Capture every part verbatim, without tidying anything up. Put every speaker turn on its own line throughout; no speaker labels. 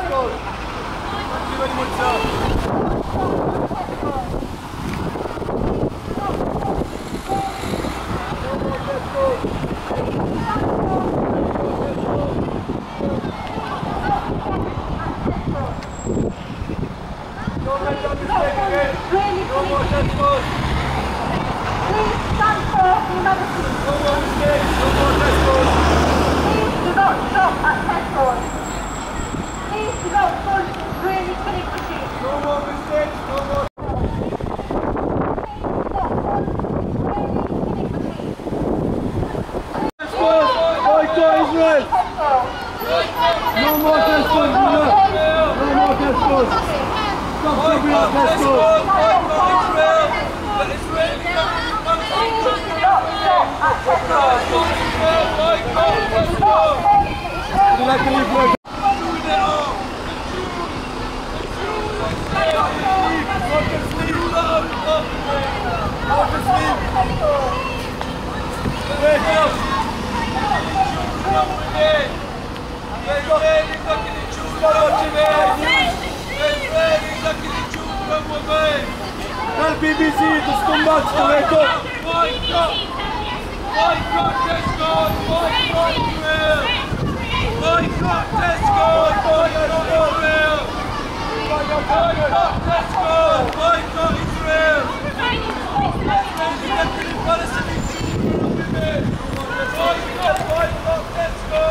Dal B B C, to scombattere, Toretto!
Boycott! Boycott Tesco! Boycott Israel! Boycott Tesco! Boycott Israel! Boycott Tesco! Boycott Israel! Executive Palestinian women! Boycott! Boycott Tesco!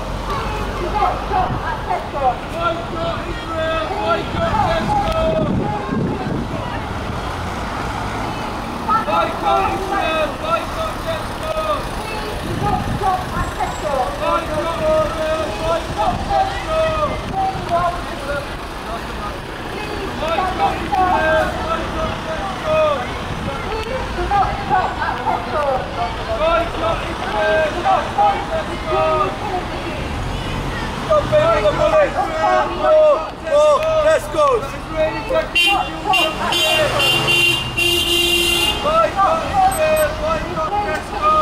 Boycott Israel! Boycott Tesco! Boycott Israel! Boycott Tesco! Boycott Israel! Boycott Tesco! Boycott Israel! Boycott Tesco! Boycott Israel! Boycott Tesco! Stop paying the bullets! No! No! Tesco's! Israeli executive! Boycott Israel! Boycott Tesco!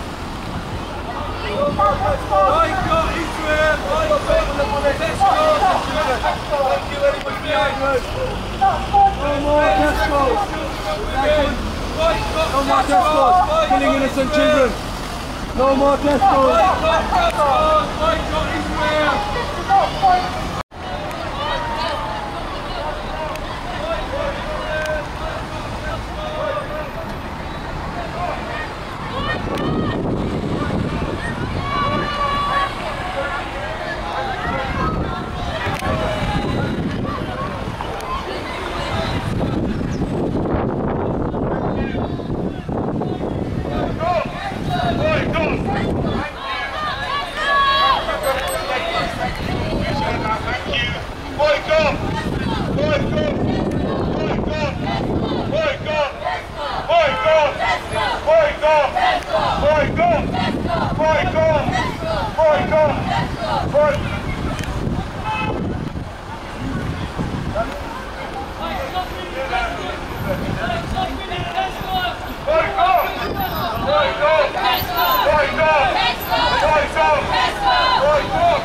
Boycott Israel! Boycott Tesco! Thank you very much, Andrew.
No more Tesco's! No more Tesco's! Killing innocent children! No more Tesco's!
Boycott Tesco! Boycott Israel!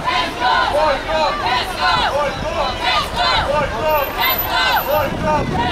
Boycott!